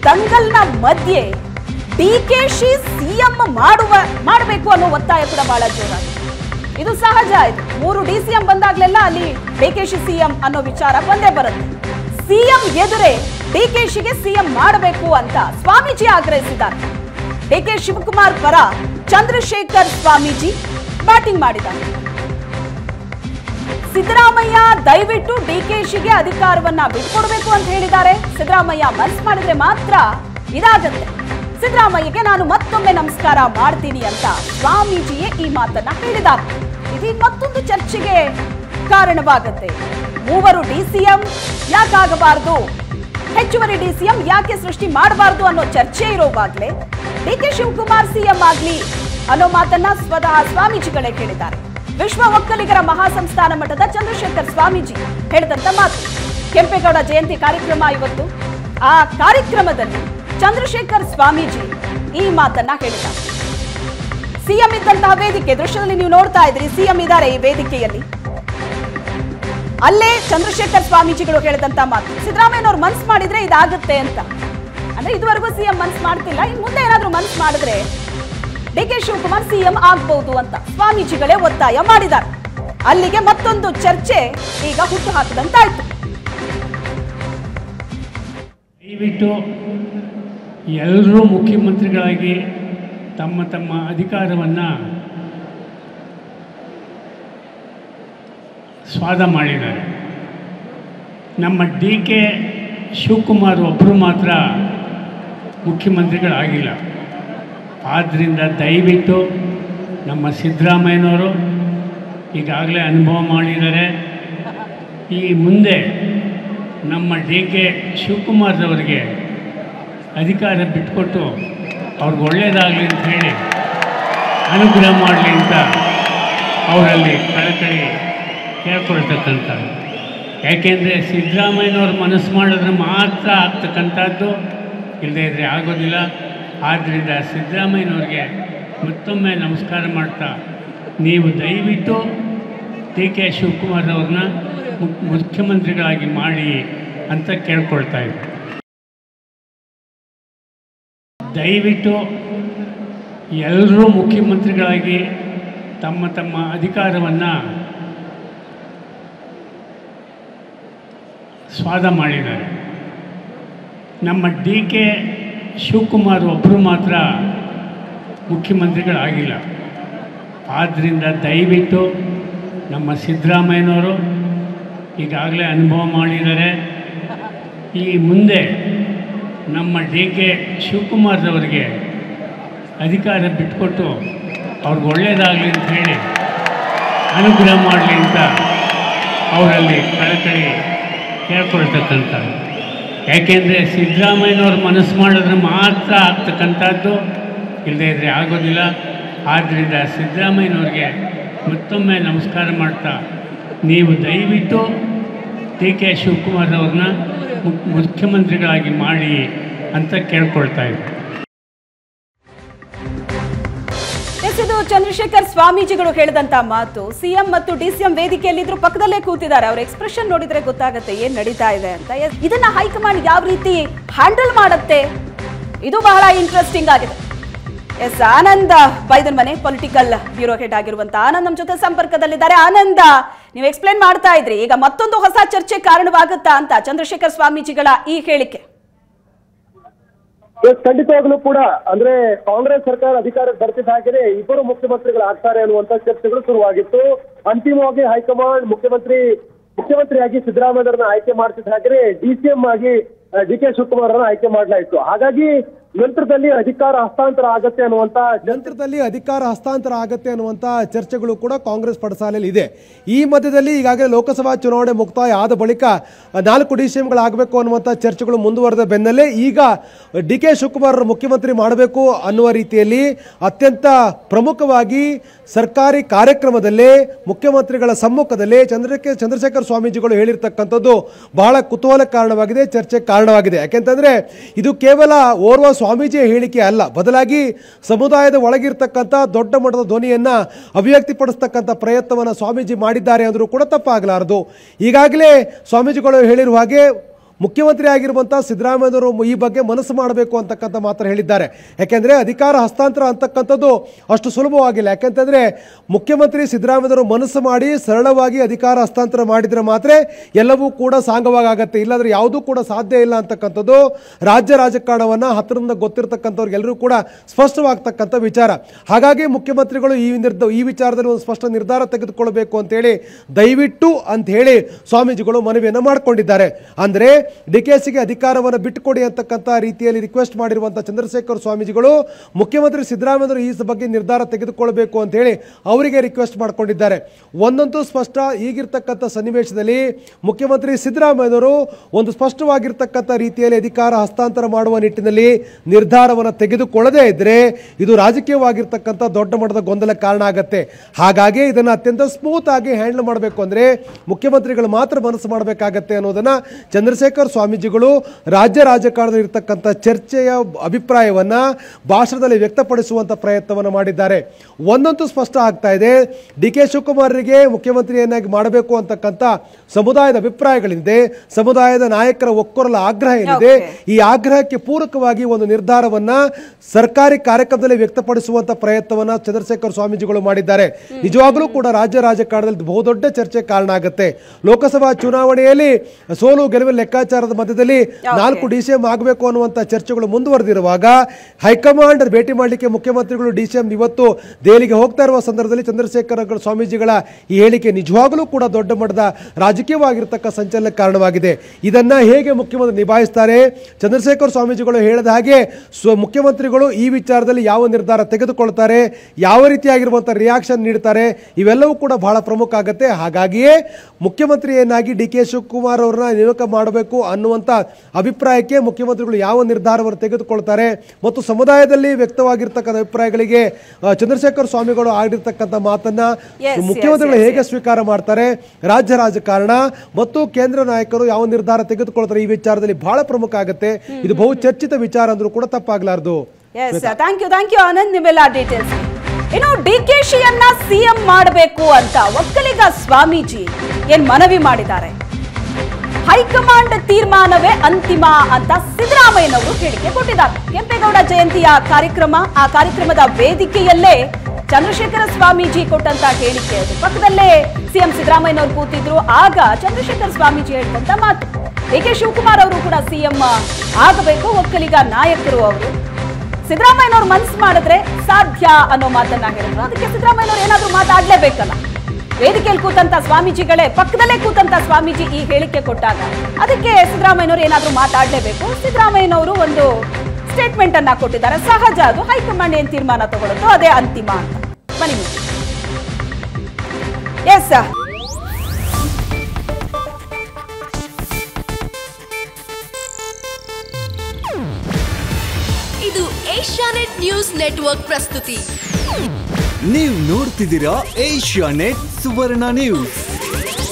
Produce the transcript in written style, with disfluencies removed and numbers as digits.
ದಂಗಲ್ನ ಮಧ್ಯೆ ಡಿಕೆಶಿ ಸಿಎಂ ಮಾಡಬೇಕು ಅನ್ನೋ ಒತ್ತಾಯ ಕೂಡ ಬಹಳ ಜೋರಾಗಿದೆ. ಇದು ಸಹಜ. ಇದು 3 ಡಿಸಿಎಂ ಬಂದಾಗ್ಲೆಲ್ಲ ಅಲ್ಲಿ ಡಿಕೆಶಿ ಸಿಎಂ ಅನ್ನೋ ವಿಚಾರ ಬಂದೇ ಬರುತ್ತೆ. ಸಿಎಂ ಎದುರೇ ಡಿಕೆಶಿಗೆ ಸಿಎಂ ಮಾಡಬೇಕು ಅಂತ ಸ್ವಾಮೀಜಿ ಆಗ್ರಹಿಸಿದ್ದಾರೆ. ಡಿಕೆ ಶಿವಕುಮಾರ್ ಪರ ಚಂದ್ರಶೇಖರ್ ಸ್ವಾಮೀಜಿ ಬ್ಯಾಟಿಂಗ್ ಮಾಡಿದ್ದಾರೆ. ಸಿದ್ದರಾಮಯ್ಯ ದಯವಿಟ್ಟು ಡಿಕೆಶಿಗೆ ಅಧಿಕಾರವನ್ನ ಬಿಟ್ಕೊಡ್ಬೇಕು ಅಂತ ಹೇಳಿದ್ದಾರೆ. ಸಿದ್ದರಾಮಯ್ಯ ಮನಸ್ಸು ಮಾಡಿದ್ರೆ ಮಾತ್ರ ಇದಾಗತ್ತೆ. ಸಿದ್ದರಾಮಯ್ಯಗೆ ನಾನು ಮತ್ತೊಮ್ಮೆ ನಮಸ್ಕಾರ ಮಾಡ್ತೀನಿ ಅಂತ ಸ್ವಾಮೀಜಿಯೇ ಈ ಮಾತನ್ನ ಹೇಳಿದ್ದಾರೆ. ಇದೀಗ ಮತ್ತೊಂದು ಚರ್ಚೆಗೆ ಕಾರಣವಾಗುತ್ತೆ. 3 ಡಿಸಿಎಂ ಯಾಕಾಗಬಾರದು, ಹೆಚ್ಚುವರಿ ಡಿಸಿಎಂ ಯಾಕೆ ಸೃಷ್ಟಿ ಮಾಡಬಾರದು ಅನ್ನೋ ಚರ್ಚೆ ಇರೋವಾಗ್ಲೇ ಡಿಕೆ ಶಿವಕುಮಾರ್ ಸಿಎಂ ಆಗ್ಲಿ ಅನ್ನೋ ಮಾತನ್ನ ಸ್ವತಃ ಸ್ವಾಮೀಜಿಗಳೇ ಹೇಳಿದ್ದಾರೆ. ವಿಶ್ವ ಒಕ್ಕಲಿಗರ ಮಹಾಸಂಸ್ಥಾನ ಮಠದ ಚಂದ್ರಶೇಖರ್ ಸ್ವಾಮೀಜಿ ಹೇಳಿದಂತ ಮಾತು. ಕೆಂಪೇಗೌಡ ಜಯಂತಿ ಕಾರ್ಯಕ್ರಮ ಇವತ್ತು. ಆ ಕಾರ್ಯಕ್ರಮದಲ್ಲಿ ಚಂದ್ರಶೇಖರ್ ಸ್ವಾಮೀಜಿ ಈ ಮಾತನ್ನ ಹೇಳಿದ್ದಾರೆ. ಸಿಎಂ ಇದ್ದಂತಹ ವೇದಿಕೆ ದೃಶ್ಯದಲ್ಲಿ ನೀವು ನೋಡ್ತಾ ಇದ್ರಿ. ಸಿಎಂ ಇದ್ದಾರೆ ಈ ವೇದಿಕೆಯಲ್ಲಿ. ಅಲ್ಲೇ ಚಂದ್ರಶೇಖರ್ ಸ್ವಾಮೀಜಿಗಳು ಹೇಳಿದಂತ ಮಾತು, ಸಿದ್ದರಾಮಯ್ಯನವ್ರು ಮನ್ಸು ಮಾಡಿದ್ರೆ ಇದಾಗುತ್ತೆ ಅಂತ. ಅಂದ್ರೆ ಇದುವರೆಗೂ ಸಿಎಂ ಮನ್ಸು ಮಾಡ್ತಿಲ್ಲ, ಇನ್ ಮುಂದೆ ಏನಾದ್ರೂ ಮನ್ಸು ಮಾಡಿದ್ರೆ ಡಿಕೆ ಶಿವಕುಮಾರ್ ಸಿಎಂ ಆಗ್ಬಹುದು ಅಂತ ಸ್ವಾಮೀಜಿಗಳೇ ಒತ್ತಾಯ ಮಾಡಿದ್ದಾರೆ. ಅಲ್ಲಿಗೆ ಮತ್ತೊಂದು ಚರ್ಚೆ ಈಗ ಹುಟ್ಟು ಹಾಕಿದಂತಾಯ್ತು. ದಯವಿಟ್ಟು ಎಲ್ಲರೂ ಮುಖ್ಯಮಂತ್ರಿಗಳಾಗಿ ತಮ್ಮ ತಮ್ಮ ಅಧಿಕಾರವನ್ನು ಸ್ವಾದ ಮಾಡಿದ್ದಾರೆ. ನಮ್ಮ ಡಿ ಕೆ ಶಿವಕುಮಾರ್ ಒಬ್ಬರು ಮಾತ್ರ ಮುಖ್ಯಮಂತ್ರಿಗಳಾಗಿಲ್ಲ. ಆದ್ದರಿಂದ ದಯವಿಟ್ಟು ನಮ್ಮ ಸಿದ್ದರಾಮಯ್ಯನವರು ಈಗಾಗಲೇ ಅನುಭವ ಮಾಡಿದ್ದಾರೆ. ಈ ಮುಂದೆ ನಮ್ಮ ಡಿ ಕೆ ಶಿವಕುಮಾರ್ರವರಿಗೆ ಅಧಿಕಾರ ಬಿಟ್ಕೊಟ್ಟು ಅವ್ರಿಗೆ ಒಳ್ಳೆಯದಾಗಲಿ ಅಂತ ಹೇಳಿ ಅನುಗ್ರಹ ಮಾಡಲಿ ಅಂತ ಅವರಲ್ಲಿ ಕಳಕಳಿ ಕೇಳ್ಕೊಳ್ತಕ್ಕಂಥ. ಯಾಕೆಂದರೆ ಸಿದ್ದರಾಮಯ್ಯನವ್ರು ಮನಸ್ಸು ಮಾಡಿದ್ರೆ ಮಾತ್ರ ಆಗ್ತಕ್ಕಂಥದ್ದು, ಇಲ್ಲದೇ ಇದ್ದರೆ ಆಗೋದಿಲ್ಲ. ಆದ್ದರಿಂದ ಸಿದ್ದರಾಮಯ್ಯನವ್ರಿಗೆ ಮತ್ತೊಮ್ಮೆ ನಮಸ್ಕಾರ ಮಾಡ್ತಾ ನೀವು ದಯವಿಟ್ಟು ಡಿ ಕೆ ಶಿವಕುಮಾರ್ರವ್ರನ್ನ ಮುಖ್ಯಮಂತ್ರಿಗಳಾಗಿ ಮಾಡಿ ಅಂತ ಕೇಳ್ಕೊಳ್ತಾ ಇದ್ದೆ. ದಯವಿಟ್ಟು ಎಲ್ಲರೂ ಮುಖ್ಯಮಂತ್ರಿಗಳಾಗಿ ತಮ್ಮ ತಮ್ಮ ಅಧಿಕಾರವನ್ನು ಸ್ವಾದ ಮಾಡಿದ್ದಾರೆ. ನಮ್ಮ ಡಿ ಕೆ ಶಿವಕುಮಾರ್ ಒಬ್ಬರು ಮಾತ್ರ ಮುಖ್ಯಮಂತ್ರಿಗಳಾಗಿಲ್ಲ. ಆದ್ದರಿಂದ ದಯವಿಟ್ಟು ನಮ್ಮ ಸಿದ್ದರಾಮಯ್ಯನವರು ಈಗಾಗಲೇ ಅನುಭವ ಮಾಡಿದ್ದಾರೆ. ಈ ಮುಂದೆ ನಮ್ಮ ಡಿ ಕೆ ಶಿವಕುಮಾರ್ರವರಿಗೆ ಅಧಿಕಾರ ಬಿಟ್ಕೊಟ್ಟು ಅವ್ರಿಗೆ ಒಳ್ಳೆಯದಾಗಲಿ ಅಂತ ಹೇಳಿ ಅನುಗ್ರಹ ಮಾಡಲಿ ಅಂತ ಅವರಲ್ಲಿ ಕಳಕಳಿ ಕೇಳ್ಕೊಳ್ತಕ್ಕಂಥ. ಯಾಕೆಂದರೆ ಸಿದ್ದರಾಮಯ್ಯನವ್ರು ಮನಸ್ಸು ಮಾಡಿದ್ರೆ ಮಾತ್ರ ಆಗ್ತಕ್ಕಂಥದ್ದು, ಇಲ್ಲದೇ ಇದ್ದರೆ ಆಗೋದಿಲ್ಲ. ಆದ್ದರಿಂದ ಸಿದ್ದರಾಮಯ್ಯನವ್ರಿಗೆ ಮತ್ತೊಮ್ಮೆ ನಮಸ್ಕಾರ ಮಾಡ್ತಾ ನೀವು ದಯವಿಟ್ಟು ಡಿ ಕೆ ಶಿವಕುಮಾರ್ರವ್ರನ್ನ ಮುಖ್ಯಮಂತ್ರಿಗಳಾಗಿ ಮಾಡಿ ಅಂತ ಕೇಳ್ಕೊಳ್ತಾ ಇದ್ದೆ. ಇದು ಚಂದ್ರಶೇಖರ್ ಸ್ವಾಮೀಜಿಗಳು ಹೇಳಿದಂತ ಮಾತು. ಸಿಎಂ ಮತ್ತು ಡಿಸಿಎಂ ವೇದಿಕೆಯಲ್ಲಿದ್ರು, ಪಕ್ಕದಲ್ಲೇ ಕೂತಿದ್ದಾರೆ. ಅವರ ಎಕ್ಸ್ಪ್ರೆಷನ್ ನೋಡಿದ್ರೆ ಗೊತ್ತಾಗುತ್ತೆ ಏನ್ ನಡೀತಾ ಇದೆ ಅಂತ. ಇದನ್ನ ಹೈಕಮಾಂಡ್ ಯಾವ ರೀತಿ ಹ್ಯಾಂಡಲ್ ಮಾಡುತ್ತೆ, ಇದು ಬಹಳ ಇಂಟ್ರೆಸ್ಟಿಂಗ್ ಆಗಿದೆ. ಎಸ್, ಆನಂದ್ ಬೈದನ್ ಮನೆ ಪೊಲಿಟಿಕಲ್ ಬ್ಯೂರೋ ಹೆಡ್ ಆಗಿರುವಂತ ಆನಂದ್ ನಮ್ಮ ಜೊತೆ ಸಂಪರ್ಕದಲ್ಲಿದ್ದಾರೆ. ಆನಂದ, ನೀವು ಎಕ್ಸ್ಪ್ಲೇನ್ ಮಾಡ್ತಾ ಇದ್ರಿ, ಈಗ ಮತ್ತೊಂದು ಹೊಸ ಚರ್ಚೆ ಕಾರಣವಾಗುತ್ತಾ ಅಂತ ಚಂದ್ರಶೇಖರ್ ಸ್ವಾಮೀಜಿಗಳ ಈ ಹೇಳಿಕೆ? ಖಂಡಿತವಾಗ್ಲೂ ಕೂಡ ಅಂದ್ರೆ ಕಾಂಗ್ರೆಸ್ ಸರ್ಕಾರ ಅಧಿಕಾರಕ್ಕೆ ಬರ್ತಿದ್ದ ಹಾಗೆ ಇಬ್ಬರು ಮುಖ್ಯಮಂತ್ರಿಗಳು ಆಗ್ತಾರೆ ಅನ್ನುವಂತ ಚರ್ಚೆಗಳು ಶುರುವಾಗಿತ್ತು. ಅಂತಿಮವಾಗಿ ಹೈಕಮಾಂಡ್ ಮುಖ್ಯಮಂತ್ರಿಯಾಗಿ ಸಿದ್ದರಾಮಯ್ಯರನ್ನ ಆಯ್ಕೆ ಮಾಡ್ತಿದ್ದ ಹಾಗೆ ಡಿಸಿಎಂ ಆಗಿ ಡಿ ಕೆ ಶಿವಕುಮಾರ್ ಅವರನ್ನ ಆಯ್ಕೆ ಮಾಡಲಾಯಿತು. ಹಾಗಾಗಿ ನಂತರದಲ್ಲಿ ಅಧಿಕಾರ ಹಸ್ತಾಂತರ ಆಗತ್ತೆ ಅನ್ನುವಂತ ಚರ್ಚೆಗಳು ಕೂಡ ಕಾಂಗ್ರೆಸ್ ಪಡಸಾಲೆಯಲ್ಲಿ ಇದೆ. ಈ ಮಧ್ಯದಲ್ಲಿ ಈಗಾಗಲೇ ಲೋಕಸಭಾ ಚುನಾವಣೆ ಮುಕ್ತಾಯ ಆದ ಬಳಿಕ 4 ಡಿಸಿಎಂಗಳಾಗಬೇಕು ಅನ್ನುವಂಥ ಚರ್ಚೆಗಳು ಮುಂದುವರೆದ ಬೆನ್ನಲ್ಲೇ ಈಗ ಡಿ ಕೆ ಶಿವಕುಮಾರ್ ಮುಖ್ಯಮಂತ್ರಿ ಮಾಡಬೇಕು ಅನ್ನುವ ರೀತಿಯಲ್ಲಿ ಅತ್ಯಂತ ಪ್ರಮುಖವಾಗಿ ಸರ್ಕಾರಿ ಕಾರ್ಯಕ್ರಮದಲ್ಲೇ ಮುಖ್ಯಮಂತ್ರಿಗಳ ಸಮ್ಮುಖದಲ್ಲೇ ಚಂದ್ರಶೇಖರ್ ಸ್ವಾಮೀಜಿಗಳು ಹೇಳಿರ್ತಕ್ಕಂಥದ್ದು ಬಹಳ ಕುತೂಹಲ ಕಾರಣವಾಗಿದೆ, ಚರ್ಚೆ ಕಾರಣವಾಗಿದೆ. ಯಾಕೆಂತಂದ್ರೆ ಇದು ಕೇವಲ ಓರ್ವ ಸ್ವಾಮೀಜಿಯ ಹೇಳಿಕೆ ಅಲ್ಲ, ಬದಲಾಗಿ ಸಮುದಾಯದ ಒಳಗಿರ್ತಕ್ಕಂಥ ದೊಡ್ಡ ಮಟ್ಟದ ಧ್ವನಿಯನ್ನ ಅಭಿವ್ಯಕ್ತಿಪಡಿಸ್ತಕ್ಕಂಥ ಪ್ರಯತ್ನವನ್ನು ಸ್ವಾಮೀಜಿ ಮಾಡಿದ್ದಾರೆ ಅಂದರೂ ಕೂಡ ತಪ್ಪಾಗಲಾರದು. ಈಗಾಗಲೇ ಸ್ವಾಮೀಜಿಗಳು ಹೇಳಿರುವ ಹಾಗೆ ಮುಖ್ಯಮಂತ್ರಿ ಆಗಿರುವಂಥ ಸಿದ್ದರಾಮಯ್ಯನವರು ಈ ಬಗ್ಗೆ ಮನಸ್ಸು ಮಾಡಬೇಕು ಅಂತಕ್ಕಂಥ ಮಾತ್ರ ಹೇಳಿದ್ದಾರೆ. ಯಾಕೆಂದರೆ ಅಧಿಕಾರ ಹಸ್ತಾಂತರ ಅಂತಕ್ಕಂಥದ್ದು ಅಷ್ಟು ಸುಲಭವಾಗಿಲ್ಲ. ಯಾಕೆಂತಂದರೆ ಮುಖ್ಯಮಂತ್ರಿ ಸಿದ್ದರಾಮಯ್ಯನವರು ಮನಸ್ಸು ಮಾಡಿ ಸರಳವಾಗಿ ಅಧಿಕಾರ ಹಸ್ತಾಂತರ ಮಾಡಿದರೆ ಮಾತ್ರ ಎಲ್ಲವೂ ಕೂಡ ಸಾಂಗವಾಗತ್ತೆ. ಇಲ್ಲಾಂದರೆ ಯಾವುದೂ ಕೂಡ ಸಾಧ್ಯ ಇಲ್ಲ ಅಂತಕ್ಕಂಥದ್ದು ರಾಜ್ಯ ರಾಜಕಾರಣವನ್ನು ಹತ್ತಿರದಿಂದ ಗೊತ್ತಿರತಕ್ಕಂಥವ್ರಿಗೆಲ್ಲರೂ ಕೂಡ ಸ್ಪಷ್ಟವಾಗ್ತಕ್ಕಂಥ ವಿಚಾರ. ಹಾಗಾಗಿ ಮುಖ್ಯಮಂತ್ರಿಗಳು ಈ ವಿಚಾರದಲ್ಲಿ ಒಂದು ಸ್ಪಷ್ಟ ನಿರ್ಧಾರ ತೆಗೆದುಕೊಳ್ಳಬೇಕು ಅಂತೇಳಿ ದಯವಿಟ್ಟು ಅಂತ ಹೇಳಿ ಸ್ವಾಮೀಜಿಗಳು ಮನವಿಯನ್ನು ಮಾಡಿಕೊಂಡಿದ್ದಾರೆ. ಅಂದರೆ DKಶಿಗೆ ಅಧಿಕಾರವನ್ನು ಬಿಟ್ಟುಕೊಡಿ ಅಂತಕ್ಕಂಥ ರೀತಿಯಲ್ಲಿ ರಿಕ್ವೆಸ್ಟ್ ಮಾಡಿರುವಂಥ ಚಂದ್ರಶೇಖರ್ ಸ್ವಾಮೀಜಿಗಳು ಮುಖ್ಯಮಂತ್ರಿ ಸಿದ್ದರಾಮಯ್ಯವರು ಈ ಬಗ್ಗೆ ನಿರ್ಧಾರ ತೆಗೆದುಕೊಳ್ಳಬೇಕು ಅಂತ ಹೇಳಿ ಅವರಿಗೆ ರಿಕ್ವೆಸ್ಟ್ ಮಾಡಿಕೊಂಡಿದ್ದಾರೆ. ಒಂದಂತೂ ಸ್ಪಷ್ಟ, ಈಗಿರ್ತಕ್ಕಂಥ ಸನ್ನಿವೇಶದಲ್ಲಿ ಮುಖ್ಯಮಂತ್ರಿ ಸಿದ್ದರಾಮಯ್ಯವರು ಒಂದು ಸ್ಪಷ್ಟವಾಗಿರ್ತಕ್ಕಂಥ ರೀತಿಯಲ್ಲಿ ಅಧಿಕಾರ ಹಸ್ತಾಂತರ ಮಾಡುವ ನಿಟ್ಟಿನಲ್ಲಿ ನಿರ್ಧಾರವನ್ನು ತೆಗೆದುಕೊಳ್ಳದೇ ಇದ್ದರೆ ಇದು ರಾಜಕೀಯವಾಗಿರ್ತಕ್ಕಂಥ ದೊಡ್ಡ ಮಟ್ಟದ ಗೊಂದಲ ಕಾರಣ ಆಗುತ್ತೆ. ಹಾಗಾಗಿ ಇದನ್ನು ಅತ್ಯಂತ ಸ್ಮೂತ್ ಆಗಿ ಹ್ಯಾಂಡಲ್ ಮಾಡಬೇಕು ಅಂದರೆ ಮುಖ್ಯಮಂತ್ರಿಗಳು ಮಾತ್ರ ಮನಸ್ಸು ಮಾಡಬೇಕಾಗತ್ತೆ ಅನ್ನೋದನ್ನು ಚಂದ್ರಶೇಖರ್ ಸ್ವಾಮೀಜಿಗಳು ರಾಜ್ಯ ರಾಜಕಾರಣದಲ್ಲಿ ಇರತಕ್ಕಂಥ ಚರ್ಚೆಯ ಅಭಿಪ್ರಾಯವನ್ನು ಭಾಷಣದಲ್ಲಿ ವ್ಯಕ್ತಪಡಿಸುವಂಥ ಪ್ರಯತ್ನವನ್ನು ಮಾಡಿದ್ದಾರೆ. ಒಂದಂತೂ ಸ್ಪಷ್ಟ ಆಗ್ತಾ ಇದೆ, DK ಶಿವಕುಮಾರರಿಗೆ ಮುಖ್ಯಮಂತ್ರಿಯನ್ನಾಗಿ ಮಾಡಬೇಕು ಅಂತಕ್ಕಂಥ ಸಮುದಾಯದ ಅಭಿಪ್ರಾಯಗಳಿದೆ, ಸಮುದಾಯದ ನಾಯಕರ ಒಕ್ಕೊರಲ ಆಗ್ರಹ ಏನಿದೆ, ಈ ಆಗ್ರಹಕ್ಕೆ ಪೂರಕವಾಗಿ ಒಂದು ನಿರ್ಧಾರವನ್ನು ಸರ್ಕಾರಿ ಕಾರ್ಯಕ್ರಮದಲ್ಲಿ ವ್ಯಕ್ತಪಡಿಸುವಂಥ ಪ್ರಯತ್ನವನ್ನು ಚಂದ್ರಶೇಖರ್ ಸ್ವಾಮೀಜಿಗಳು ಮಾಡಿದ್ದಾರೆ. ನಿಜವಾಗಲೂ ಕೂಡ ರಾಜ್ಯ ರಾಜಕಾರಣದಲ್ಲಿ ಬಹುದೊಡ್ಡ ಚರ್ಚೆ ಕಾರಣ ಆಗುತ್ತೆ. ಲೋಕಸಭಾ ಚುನಾವಣೆಯಲ್ಲಿ ಸೋಲು ಗೆಲುವಿನ ಲೆಕ್ಕಾಚಾರದ ಮಧ್ಯದಲ್ಲಿ 4 DCM ಆಗಬೇಕು ಅನ್ನುವಂಥ ಚರ್ಚೆಗಳು ಮುಂದುವರೆದಿರುವಾಗ ಹೈಕಮಾಂಡ್ ಭೇಟಿ ಮಾಡಲಿಕ್ಕೆ ಮುಖ್ಯಮಂತ್ರಿಗಳು DCM ಇವತ್ತು ದೆಹಲಿಗೆ ಹೋಗ್ತಾ ಇರುವ ಸಂದರ್ಭದಲ್ಲಿ ಚಂದ್ರಶೇಖರ್ ಸ್ವಾಮೀಜಿಗಳ ಈ ಹೇಳಿಕೆ ನಿಜವಾಗಲೂ ಕೂಡ ದೊಡ್ಡ ಮಟ್ಟದ ರಾಜಕೀಯವಾಗಿರ್ತಕ್ಕ ಸಂಚಲನಕ್ಕೆ ಕಾರಣವಾಗಿದೆ. ಇದನ್ನ ಹೇಗೆ ಮುಖ್ಯಮಂತ್ರಿ ನಿಭಾಯಿಸ್ತಾರೆ? ಚಂದ್ರಶೇಖರ್ ಸ್ವಾಮೀಜಿಗಳು ಹೇಳಿದ ಹಾಗೆ ಮುಖ್ಯಮಂತ್ರಿಗಳು ಈ ವಿಚಾರದಲ್ಲಿ ಯಾವ ನಿರ್ಧಾರ ತೆಗೆದುಕೊಳ್ತಾರೆ, ಯಾವ ರೀತಿಯಾಗಿರುವಂಥ ರಿಯಾಕ್ಷನ್ ನೀಡ್ತಾರೆ, ಇವೆಲ್ಲವೂ ಕೂಡ ಬಹಳ ಪ್ರಮುಖ ಆಗುತ್ತೆ. ಹಾಗಾಗಿಯೇ ಮುಖ್ಯಮಂತ್ರಿಯನ್ನಾಗಿ DK ಶಿವಕುಮಾರ್ ಅವರನ್ನ ನೇಮಕ ಮಾಡಬೇಕು ಅನ್ನುವಂಥ ಅಭಿಪ್ರಾಯಕ್ಕೆ ಮುಖ್ಯಮಂತ್ರಿಗಳು ಯಾವ ನಿರ್ಧಾರವನ್ನು ತೆಗೆದುಕೊಳ್ತಾರೆ ಮತ್ತು ಸಮುದಾಯದಲ್ಲಿ ವ್ಯಕ್ತವಾಗಿರ್ತಕ್ಕಂಥ ಅಭಿಪ್ರಾಯಗಳಿಗೆ ಚಂದ್ರಶೇಖರ್ ಸ್ವಾಮಿಗಳು ಆಗಿರ್ತಕ್ಕಂಥ ಮಾತನ್ನ ಮುಖ್ಯಮಂತ್ರಿಗಳು ಹೇಗೆ ಸ್ವೀಕಾರ ಮಾಡ್ತಾರೆ, ರಾಜ್ಯ ರಾಜಕಾರಣ ಮತ್ತು ಕೇಂದ್ರ ನಾಯಕರು ಯಾವ ನಿರ್ಧಾರ ತೆಗೆದುಕೊಳ್ತಾರೆ, ಈ ವಿಚಾರದಲ್ಲಿ ಬಹಳ ಪ್ರಮುಖ ಆಗುತ್ತೆ. ಇದು ಬಹು ಚರ್ಚಿತ ವಿಚಾರ ಅಂದ್ರೂ ಕೂಡ ತಪ್ಪಾಗಲಾರದು. ಥ್ಯಾಂಕ್ ಯು ಆನಂದ್, ನಿಮ್ಮೆಲ್ಲ ಡೀಟೇಲ್ಸ್. ಇನ್ನು DKಶಿಯನ್ನ CM ಮಾಡಬೇಕು ಅಂತ ಒಕ್ಕಲಿಗ ಸ್ವಾಮೀಜಿ ಏನ್ ಮನವಿ ಮಾಡಿದ್ದಾರೆ. ಹೈಕಮಾಂಡ್ ತೀರ್ಮಾನವೇ ಅಂತಿಮ ಅಂತ ಸಿದ್ದರಾಮಯ್ಯನವರು ಹೇಳಿಕೆ ಕೊಟ್ಟಿದ್ದಾರೆ. ಕೆಂಪೇಗೌಡ ಜಯಂತಿಯ ಕಾರ್ಯಕ್ರಮ, ಆ ಕಾರ್ಯಕ್ರಮದ ವೇದಿಕೆಯಲ್ಲೇ ಚಂದ್ರಶೇಖರ ಸ್ವಾಮೀಜಿ ಕೊಟ್ಟಂತ ಹೇಳಿಕೆ ಅದು. ಪಕ್ಕದಲ್ಲೇ CM ಸಿದ್ದರಾಮಯ್ಯನವರು ಕೂತಿದ್ರು. ಆಗ ಚಂದ್ರಶೇಖರ ಸ್ವಾಮೀಜಿ ಹೇಳಿದಂತ ಮಾತು, DK ಶಿವಕುಮಾರ್ ಅವರು ಕೂಡ CM ಆಗಬೇಕು, ಒಕ್ಕಲಿಗ ನಾಯಕರು ಅವರು. ಸಿದ್ದರಾಮಯ್ಯನವರು ಮನಸ್ಸು ಮಾಡಿದ್ರೆ ಸಾಧ್ಯ ಅನ್ನೋ ಮಾತನ್ನ ಹೇಳಿದ್ರು. ಅದಕ್ಕೆ ಸಿದ್ದರಾಮಯ್ಯನವರು ಏನಾದ್ರೂ ಮಾತಾಡ್ಲೇಬೇಕಲ್ಲ. ವೇದಿಕೆಯಲ್ಲಿ ಕೂತಂತ ಸ್ವಾಮೀಜಿಗಳೇ, ಪಕ್ಕದಲ್ಲೇ ಕೂತಂತ ಸ್ವಾಮೀಜಿ ಈ ಹೇಳಿಕೆ ಕೊಟ್ಟಾಗ ಅದಕ್ಕೆ ಸಿದ್ದರಾಮಯ್ಯನವರು ಏನಾದ್ರೂ ಮಾತಾಡ್ಲೇಬೇಕು. ಸಿದ್ದರಾಮಯ್ಯನವರು ಒಂದು ಸ್ಟೇಟ್ಮೆಂಟ್ ಅನ್ನ ಕೊಟ್ಟಿದ್ದಾರೆ. ಸಹಜ, ಅದು ಹೈಕಮಾಂಡ್ ಏನ್ ತೀರ್ಮಾನ ತಗೊಳ್ಳೋದು ಅದೇ ಅಂತಿಮ ಅಂತ. ಬನ್ನಿ. ಎಸ್, ಇದು ಏಷ್ಯಾನೆಟ್ ನ್ಯೂಸ್ ನೆಟ್ವರ್ಕ್ ಪ್ರಸ್ತುತಿ. ನೀವು ನೋಡ್ತಿದ್ದೀರಾ ಏಷ್ಯಾನೆಟ್ ಸುವರ್ಣ ನ್ಯೂಸ್.